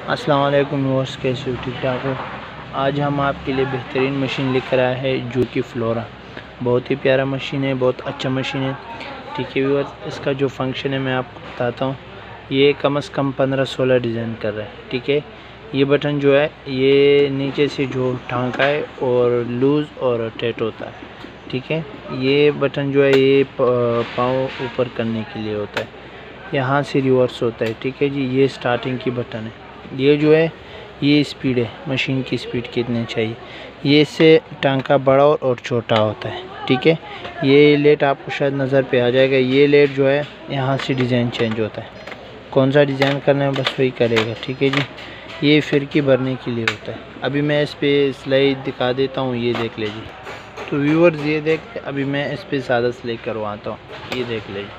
अस्सलाम वालेकुम व्यूअर्स, कैसे हो? ठीक ठाक हो? आज हम आपके लिए बेहतरीन मशीन लेकर आए हैं जो कि फ्लोरा। बहुत ही प्यारा मशीन है, बहुत अच्छा मशीन है। ठीक है व्यूअर्स, इसका जो फंक्शन है मैं आपको बताता हूँ। ये कम से कम 15-16 डिज़ाइन कर रहा है। ठीक है, ये बटन जो है ये नीचे से जो टांका है और लूज़ और टाइट होता है। ठीक है, ये बटन जो है ये पाँव ऊपर करने के लिए होता है। यहाँ से रिवर्स होता है। ठीक है जी, ये स्टार्टिंग की बटन है। ये जो है ये स्पीड है, मशीन की स्पीड कितनी चाहिए। ये इससे टांका बड़ा और छोटा होता है। ठीक है, ये लेट आपको शायद नज़र पे आ जाएगा। ये लेट जो है यहाँ से डिज़ाइन चेंज होता है, कौन सा डिज़ाइन करना है बस वही करेगा। ठीक है जी, ये फिरकी भरने के लिए होता है। अभी मैं इस पर सिलाई दिखा देता हूँ, ये देख लीजिए। तो व्यूअर्स ये देख, अभी मैं इस पर ज़्यादा सिलाई करवाता हूँ, ये देख लीजिए।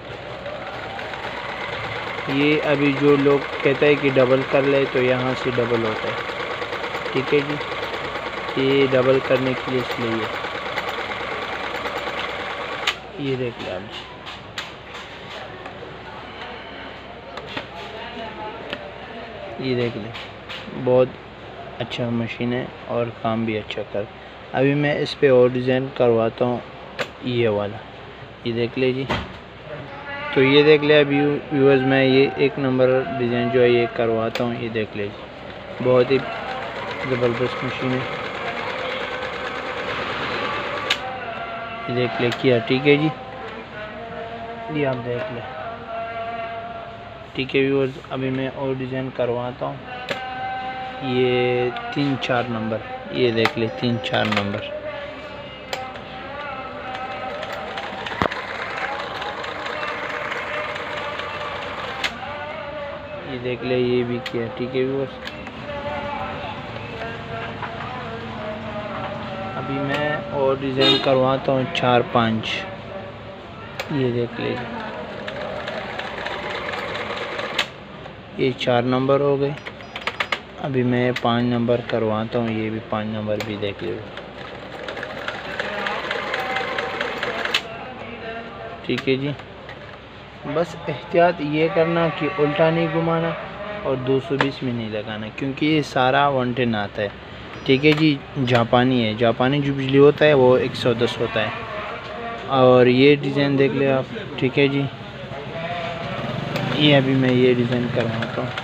ये अभी जो लोग कहते हैं कि डबल कर ले, तो यहाँ से डबल होता है। ठीक है जी, ये डबल करने के लिए इसलिए ये देख लें आप। ये देख लें, बहुत अच्छा मशीन है और काम भी अच्छा कर। अभी मैं इस पे और डिज़ाइन करवाता हूँ, ये वाला, ये देख ले जी। तो ये देख ले अभी व्यूअर्स, मैं ये 1 नंबर डिज़ाइन जो है ये करवाता हूँ, ये देख ले जी। बहुत ही ज़बरदस्त मशीन है, ये देख ले किया। ठीक है जी, ये आप देख ले। ठीक है व्यूअर्स, अभी मैं और डिज़ाइन करवाता हूँ। ये 3-4 नंबर, ये देख ले 3-4 नंबर। ये देख ले, ये भी किया। ठीक है व्यूअर्स, अभी मैं और डिज़ाइन करवाता हूँ 4-5। ये देख ले, ये 4 नंबर हो गए। अभी मैं 5 नंबर करवाता हूँ, ये भी 5 नंबर भी देख ले। ठीक है जी, बस एहतियात ये करना कि उल्टा नहीं घुमाना और 220 में नहीं लगाना, क्योंकि ये सारा 110 आता है। ठीक है जी, जापानी है, जापानी जो बिजली होता है वो 110 होता है। और ये डिज़ाइन देख ले आप। ठीक है जी, ये अभी मैं ये डिज़ाइन करवाता हूँ।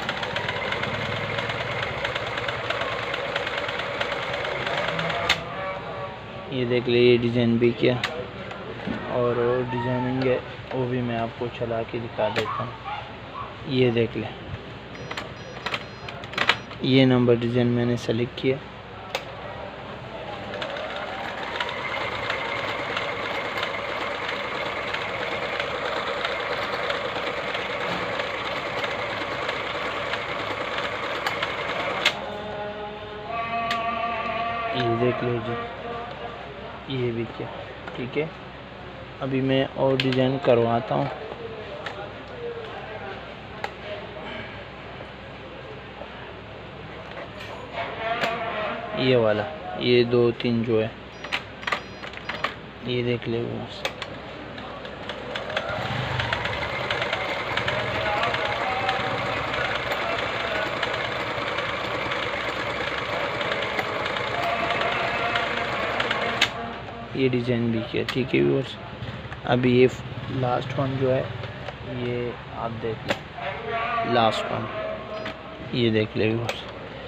ये देख ले, ये डिज़ाइन भी किया और डिज़ाइनिंग है वो भी मैं आपको चला के दिखा देता हूँ। ये देख ले, ये नंबर डिज़ाइन मैंने सेलेक्ट किया। ये देख लीजिए, ये भी किया। ठीक है, अभी मैं और डिज़ाइन करवाता हूँ। ये वाला, ये 2-3 जो है ये देख ले बस। ये डिज़ाइन भी किया। ठीक है व्यूअर्स, अभी ये लास्ट वन जो है ये आप देख लें, लास्ट वन ये देख ले व्यूअर्स।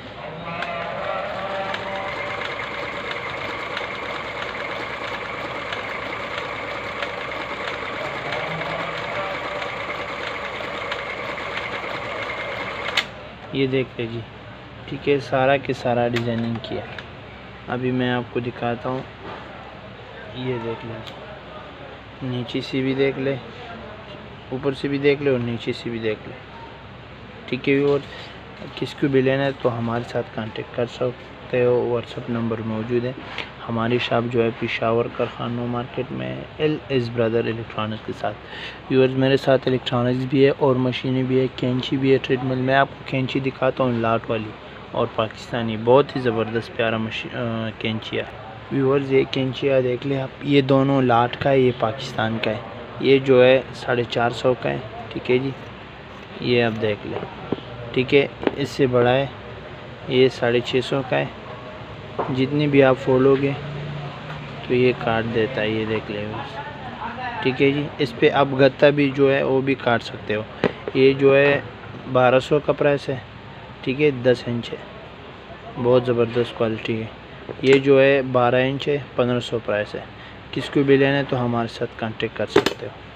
ये देख ले जी। ठीक है, सारा के सारा डिज़ाइनिंग किया। अभी मैं आपको दिखाता हूँ, ये देख ले, नीचे से भी देख ले, ऊपर से भी देख ले और नीचे से भी देख ले। ठीक है, और किसको भी लेना है तो हमारे साथ कांटेक्ट कर सकते हो, व्हाट्सअप नंबर मौजूद है। हमारी शॉप जो है पेशावर कारखाना मार्केट में LS ब्रदर इलेक्ट्रॉनिक्स के साथ। व्यूअर्स, मेरे साथ इलेक्ट्रॉनिक्स भी है और मशीनें भी है, कैंची भी है, ट्रेडमिल। मैं आपको कैंची दिखाता हूँ, लाट वाली और पाकिस्तानी, बहुत ही ज़बरदस्त प्यारा कैंचिया। व्यूअर्स, ये कैंचिया देख ले आप, ये दोनों लाट का है, ये पाकिस्तान का है। ये जो है 450 का है। ठीक है जी, ये आप देख लें। ठीक है। इससे बड़ा है, ये 650 का है। जितनी भी आप फोड़ोगे तो ये काट देता है, ये देख ले बस, ठीक है जी। इस पे आप गत्ता भी जो है वो भी काट सकते हो। ये जो है 1200 का प्राइस है, ठीक है। 10 इंच है, बहुत ज़बरदस्त क्वालिटी है। ये जो है 12 इंच है, 1500 प्राइस है। किसको भी लेना है तो हमारे साथ कांटेक्ट कर सकते हो।